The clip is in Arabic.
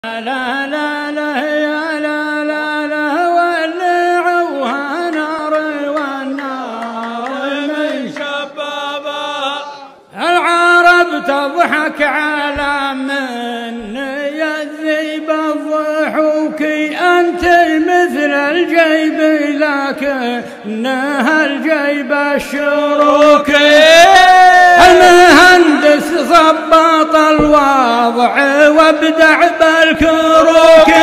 لا لا لا يا لا لا لا ولعوها نار والنار من شبابها. العرب تضحك على من يذيب الضحوك، أنت مثل الجيب لكنها الجيب الشروك. المهندس ضبط الوضع وابدع بالكروك،